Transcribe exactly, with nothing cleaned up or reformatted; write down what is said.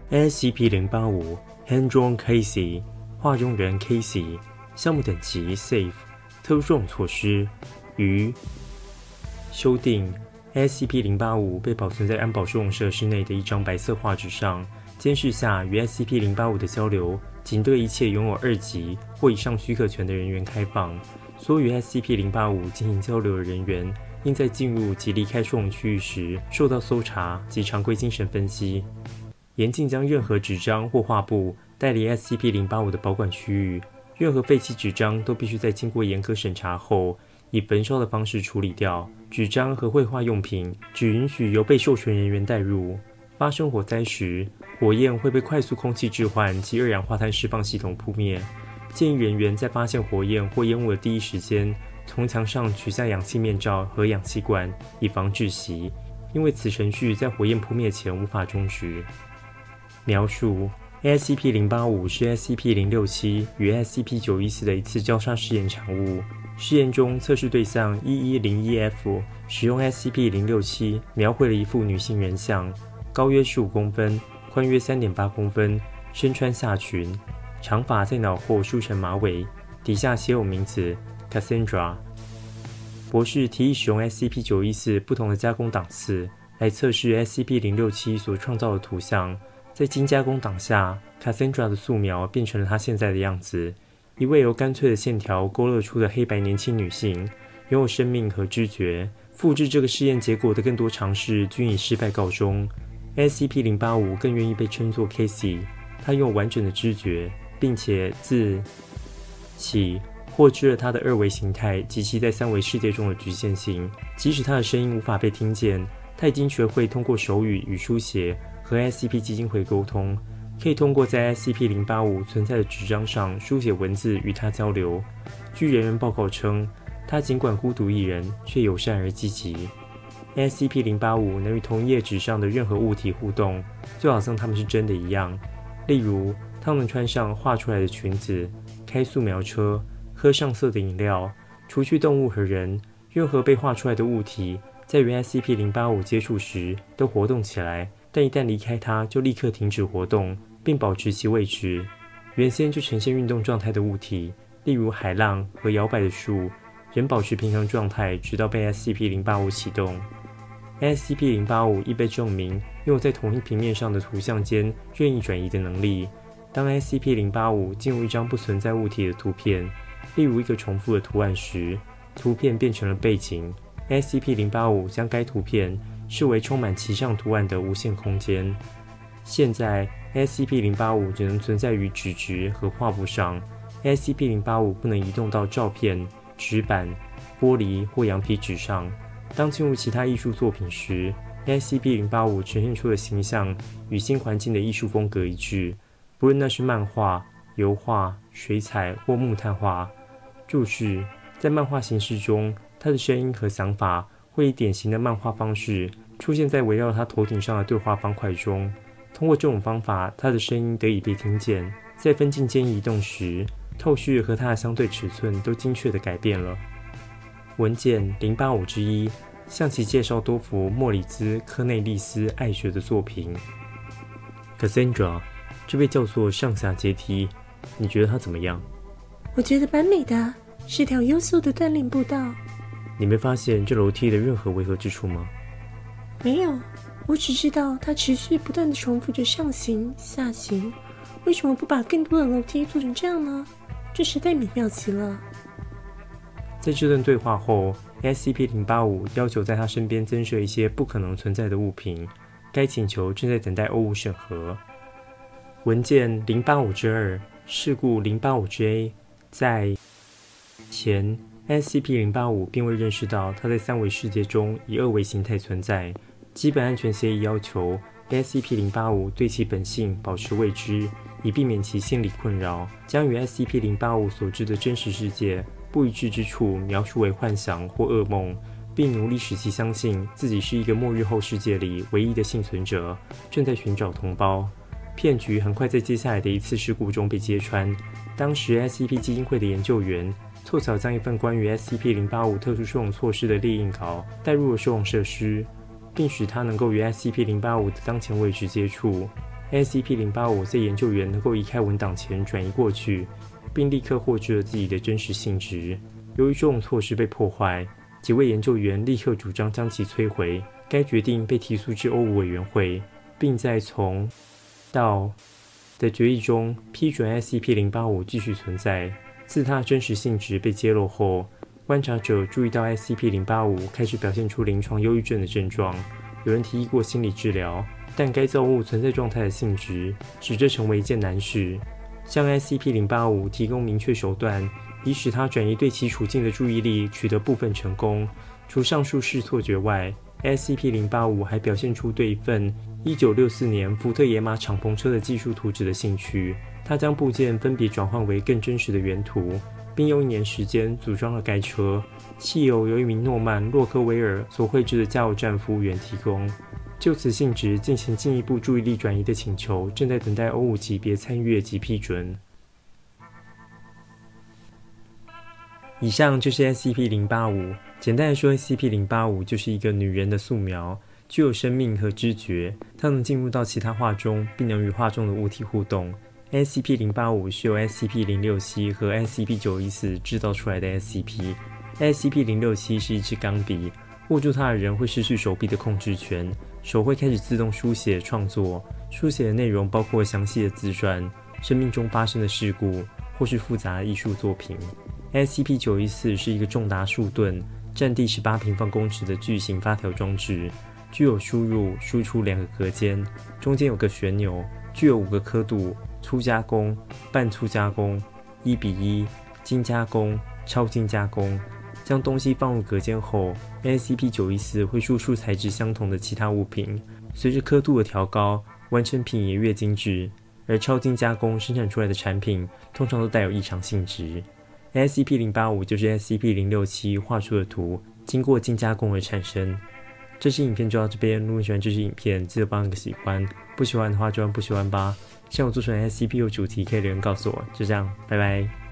S C P 零八五 Hand-drawn Casey 画中人 Casey 项目等级 Safe 特殊作用措施于修订 S C P 零八五 被保存在安保收容设施内的一张白色画纸上，监视下与 S C P 零八五 的交流仅对一切拥有二级或以上许可权的人员开放。所有与 S C P 零八五 进行交流的人员应在进入及离开收容区域时受到搜查及常规精神分析。严禁将任何纸张或画布带离 S C P 零八五 的保管区域，任何废弃纸张都必须在经过严格审查后以焚烧的方式处理掉。纸张和绘画用品只允许由被授权人员带入。发生火灾时，火焰会被快速空气置换及二氧化碳释放系统扑灭。建议人员在发现火焰或烟雾的第一时间，从墙上取下氧气面罩和氧气罐，以防窒息，因为此程序在火焰扑灭前无法终止。描述 S C P 零八五 是 S C P 零六七 与 S C P 九一四 的一次交叉试验产物。试验中，测试对象一一零一 F 使用 S C P 零六七 描绘了一幅女性人像，高约十五公分，宽约 三点八公分，身穿下裙，长发在脑后梳成马尾，底下写有名字 Cassandra。博士提议使用 S C P 九一四 不同的加工档次来测试 S C P 零六七 所创造的图像。在精加工档下 ，Cassandra 的素描变成了她现在的样子。一位由干脆的线条勾勒出的黑白年轻女性，拥有生命和知觉。复制这个试验结果的更多尝试均以失败告终。S C P 零八五 更愿意被称作 Casey， 她拥有完整的知觉，并且自起获知了她的二维形态及其在三维世界中的局限性。即使她的声音无法被听见，她已经学会通过手语与书写和 S C P 基金会沟通，可以通过在 S C P 零八五 存在的纸张上书写文字与他交流。据人员报告称，他尽管孤独一人，却友善而积极。S C P 零八五 能与同一页纸上的任何物体互动，就好像它们是真的一样。例如，它们穿上画出来的裙子，开素描车，喝上色的饮料。除去动物和人，任何被画出来的物体在与 S C P 零八五 接触时都活动起来，但一旦离开它，就立刻停止活动，并保持其位置。原先就呈现运动状态的物体，例如海浪和摇摆的树，仍保持平衡状态，直到被 S C P 零八五 启动。S C P 零八五 亦被证明拥有在同一平面上的图像间任意转移的能力。当 S C P 零八五 进入一张不存在物体的图片，例如一个重复的图案时，图片变成了背景。S C P 零八五 将该图片视为充满其上图案的无限空间。现在 S C P 零八五 只能存在于纸质和画布上。S C P 零八五 不能移动到照片、纸板、玻璃或羊皮纸上。当进入其他艺术作品时， S C P 零八五 呈现出的形象与新环境的艺术风格一致，不论那是漫画、油画、水彩或木炭画。注释：在漫画形式中，他的声音和想法会以典型的漫画方式出现在围绕他头顶上的对话方块中。通过这种方法，他的声音得以被听见。在分镜间移动时，透视和它的相对尺寸都精确地改变了。文件零八五之一向其介绍多幅莫里兹·科内利斯·艾学的作品。Cassandra， 这位叫做上下阶梯，你觉得它怎么样？ 我觉得蛮美的，是条优秀的锻炼步道。 你没发现这楼梯的任何违和之处吗？ 没有，我只知道它持续不断地重复着上行、下行。为什么不把更多的楼梯做成这样呢？这实在美妙极了。 在这段对话后 ，S C P 零八五 要求在他身边增设一些不可能存在的物品。该请求正在等待欧务审核。文件零八五之二事故零八五之 A 在前 S C P 零八五 并未认识到它在三维世界中以二维形态存在。基本安全协议要求 S C P 零八五 对其本性保持未知，以避免其心理困扰，将与 S C P 零八五 所知的真实世界不一致之处描述为幻想或噩梦，并努力使其相信自己是一个末日后世界里唯一的幸存者，正在寻找同胞。骗局很快在接下来的一次事故中被揭穿。当时 S C P 基金会的研究员凑巧将一份关于 S C P 零八五 特殊收容措施的列印稿带入了收容设施，并使它能够与 S C P 零八五 的当前位置接触。 ，S C P 零八五 在研究员能够移开文档前转移过去，并立刻获知了自己的真实性质。由于这种措施被破坏，几位研究员立刻主张将其摧毁。该决定被提诉至欧武委员会，并在从到的决议中批准 S C P 零八五 继续存在。自它真实性质被揭露后，观察者注意到 S C P 零八五 开始表现出临床忧郁症的症状。有人提议过心理治疗，但该造物存在状态的性质使这成为一件难事。向 S C P 零八五 提供明确手段，以使它转移对其处境的注意力，取得部分成功。除上述视错觉外， S C P 零八五 还表现出对一份一九六四年福特野马敞篷车的技术图纸的兴趣。他将部件分别转换为更真实的原图，并用一年时间组装了该车。汽油由一名诺曼·洛克威尔所绘制的加油站服务员提供。就此性质进行进一步注意力转移的请求正在等待欧五级别参阅及批准。以上就是 S C P 零八五。简单来说， S C P 零八五 就是一个女人的素描，具有生命和知觉，它能进入到其他画中，并能与画中的物体互动。S C P 零八五 是由 S C P 零六七 和 S C P 九一四 制造出来的 S C P。S C P 零六七 是一支钢笔，握住它的人会失去手臂的控制权，手会开始自动书写创作，书写的内容包括详细的自传、生命中发生的事故，或是复杂的艺术作品。S C P 九一四 是一个重达数吨、占地十八平方公尺的巨型发条装置，具有输入、输出两个隔间，中间有个旋钮，具有五个刻度：粗加工、半粗加工、一比一、精加工、超精加工。将东西放入隔间后， S C P 九一四 会输出材质相同的其他物品，随着刻度的调高，完成品也越精致。而超精加工生产出来的产品通常都带有异常性质。S C P 零八五 就是 S C P 零六七 画出的图经过精加工而产生。这支影片就到这边，如果你喜欢这支影片，记得帮个喜欢，不喜欢的话就按不喜欢吧。像我做成 S C P 有主题可以留言告诉我。就这样，拜拜。